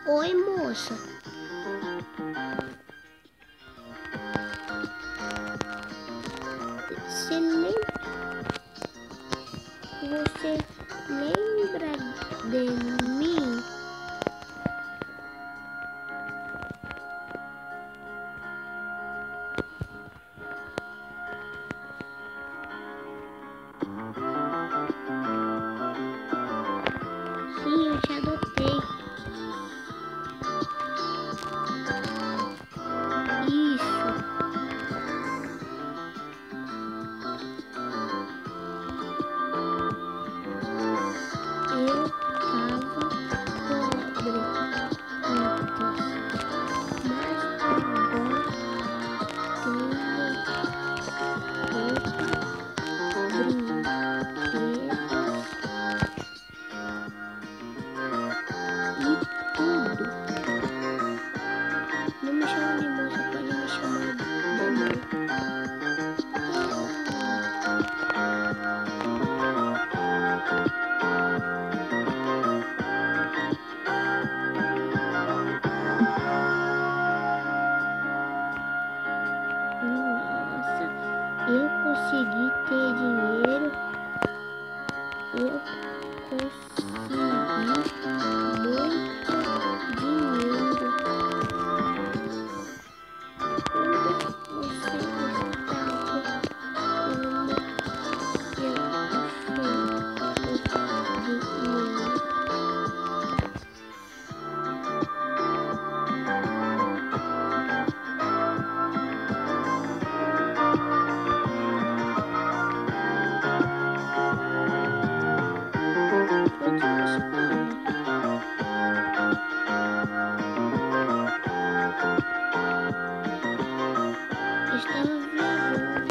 Oi, moça. Você lembra de mim? Sim, eu te adotei. Isso. Eu tava pobre antes, mas agora tenho brinquedos e tudo. Não me chama de moça, pode me chamar de mãe. Nossa, eu consegui ter dinheiro. Eu consegui muito dinheiro. Onde você estava quando eu achei esse dinheiro? Onde você estava? Estava viajando.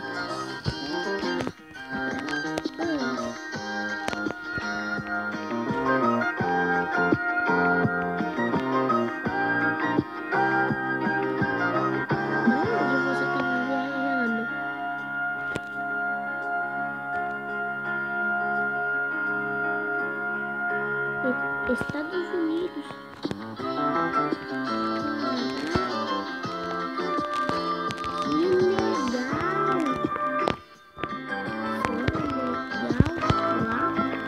Onde você estava viajando? Estados Unidos. Caraca, que legal! Foi legal lá?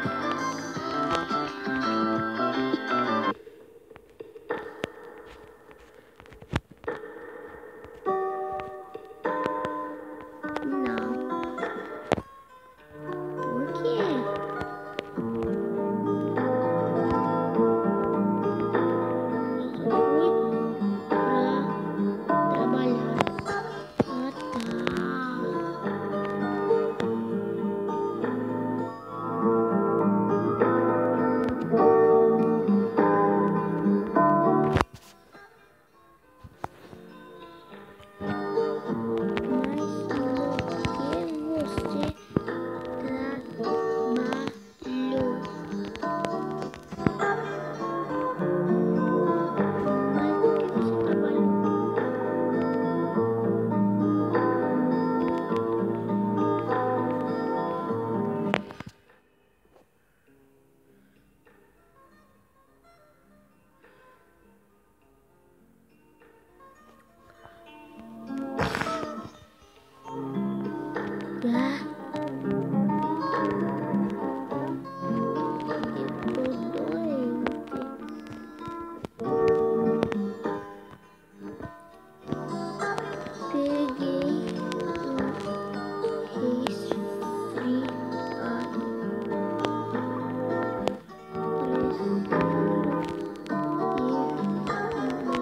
Não. Por quê? Eu só fui pra trabalhar. Ah, tá. Mas por que você trabalhou? Mas por que você trabalhou? Ah, eu tô doente. Peguei um resfriado. Preciso ir no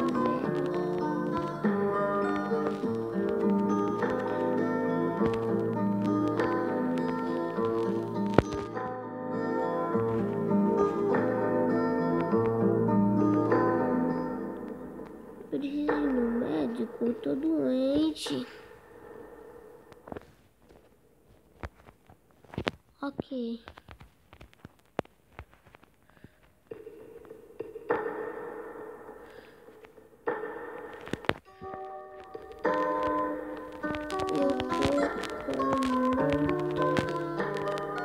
Preciso ir no médico, eu tô doente. Ok. Eu tô com muita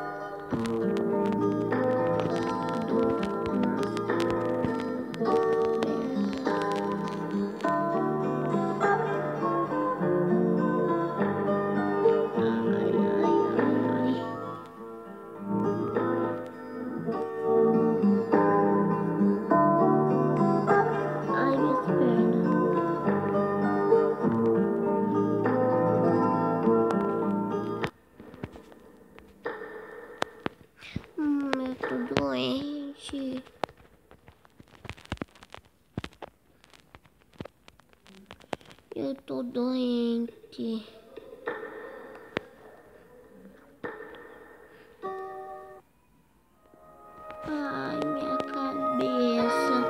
dor nas Eu tô doente. Ai, minha cabeça.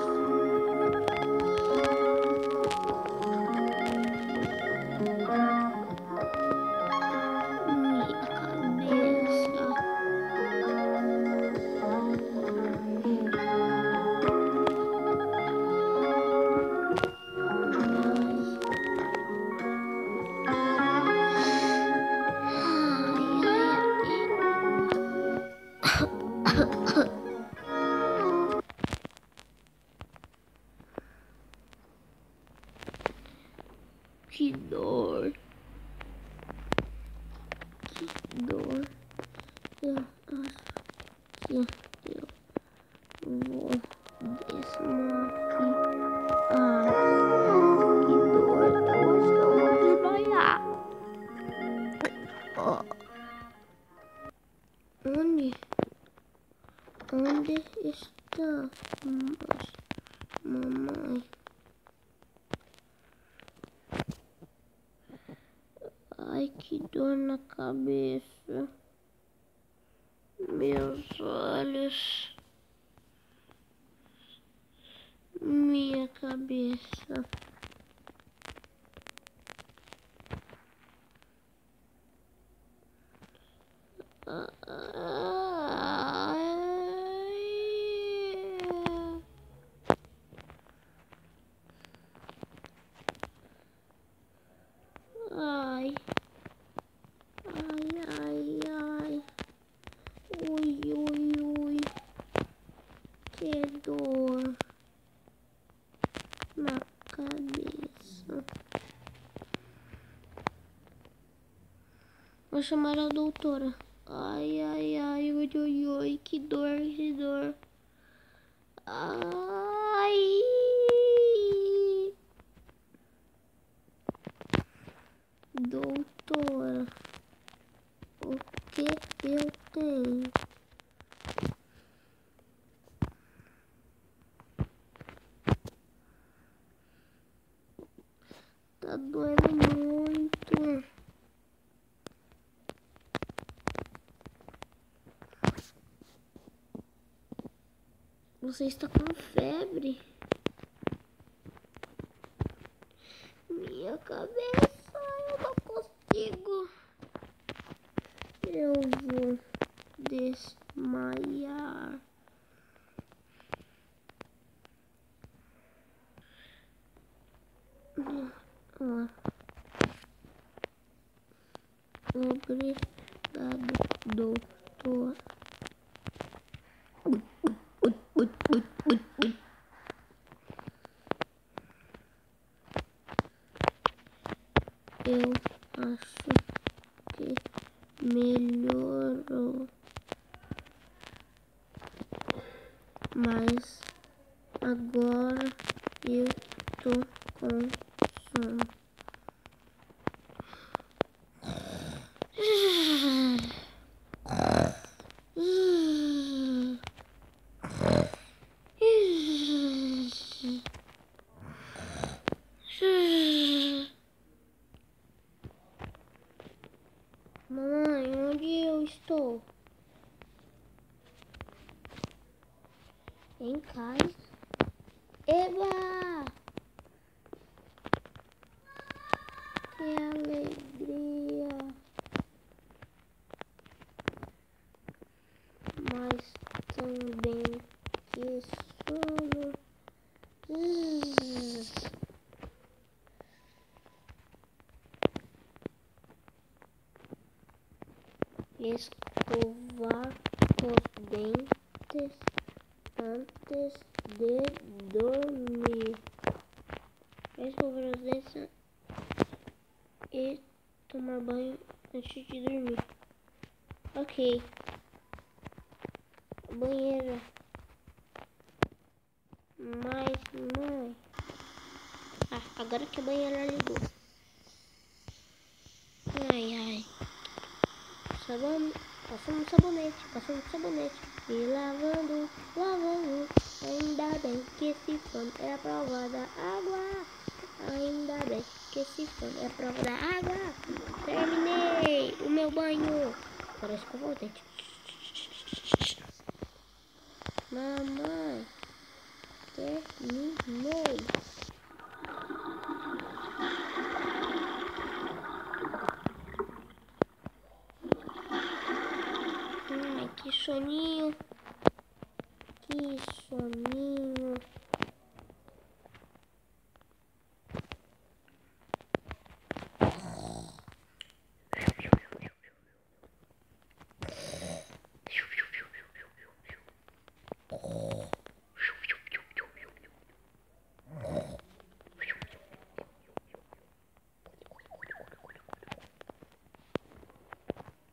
Que dor. Que dor. Eu acho que eu vou desmaiar aqui. Ai, que dor. Eu acho que eu vou desmaiar. Onde? Onde está mamãe? Ai, que dor na cabeça. Meus olhos. Minha cabeça. Ai. Ai, ai, ai. Ui, ui, ui. Que dor na cabeça. Vou chamar a doutora. Ai, ai, ai, ui, ui, ui. Que dor, que dor. Ai. Doutora, o que eu tenho? Tá doendo muito. Você está com febre? Minha cabeça, eu não consigo. Eu vou desmaiar. Obrigado, doutor. Eu acho que melhorou, mas agora eu tô com sono. Mamãe, onde eu estou? Em casa. Eba! Que alegria! Mas também que sono. Escovar os dentes antes de dormir. Escovar os dentes e tomar banho antes de dormir. Ok. Banheira. Mas, mãe. Agora que a banheira ligou. Ai, ai. Passando sabonete. E lavando. Ainda bem que esse pano é a prova da água. Ainda bem que se for é prova da água. Terminei o meu banho. Agora escova o dente. Mamãe, terminei. Ai, que soninho. Que soninho.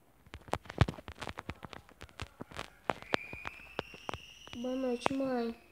Boa noite, mãe.